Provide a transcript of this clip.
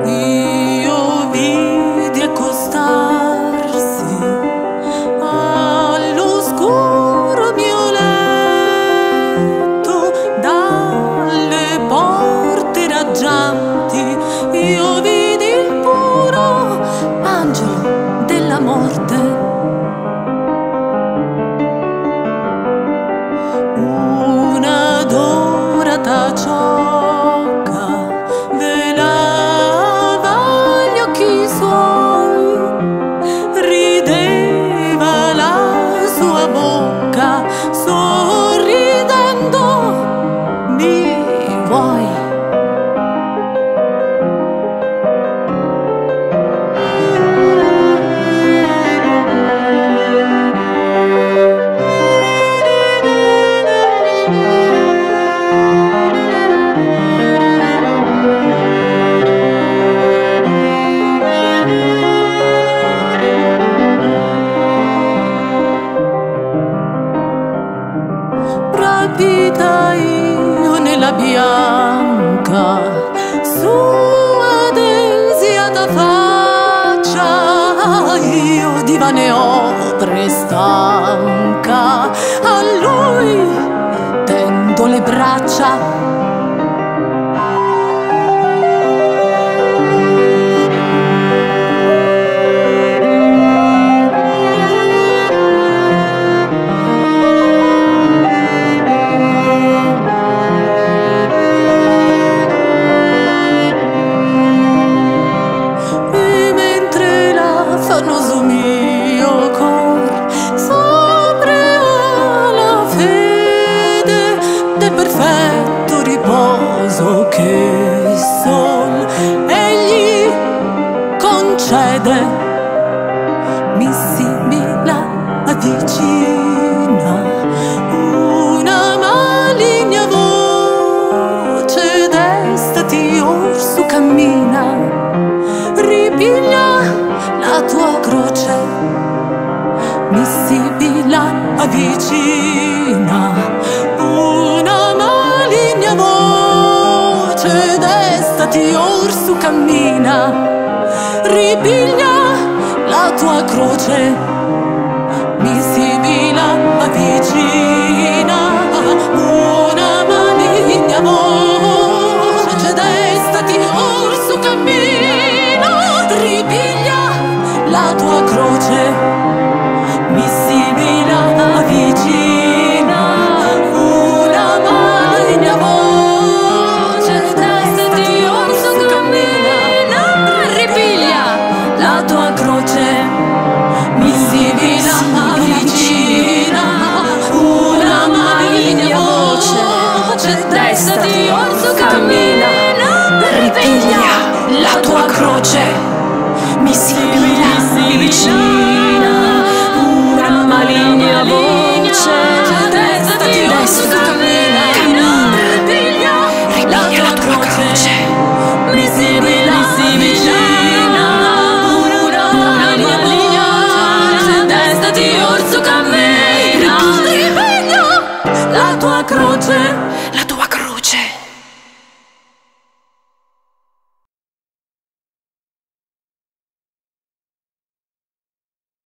Io vidi accostarsi all'oscuro mio letto dalle porte raggianti. Io vidi il puro angelo della morte, una dorata ciocca velava gli occhi suoi, rideva la sua bocca, sorridendo: mi vuoi? Rapita io nella bianca sua desiata faccia, io divane opre stanca, a lui tendo le braccia. L'affannoso mio cor s'apre alla fede del perfetto riposo che sol egli concede. Mi simila avvicina una maligna voce, destati or su cammina, ripiglia la tua croce. Mi sibilla avvicina una maligna voce, destati or su cammina, ripiglia la tua croce. Mi sibilla avvicina una maligna voce, destati or su cammina, ripiglia la tua croce. Mi simila avvicina una maligna voce, destati or su cammina, ripiglia la tua croce. Mi simila avvicina una maligna voce, destati or su cammina, ripiglia la tua croce. Mi simila vicina una maligna voce, destati or su cammina, ripiglia la tua croce. Mi simila vicina una maligna voce, destati or su cammina, ripiglia la tua croce.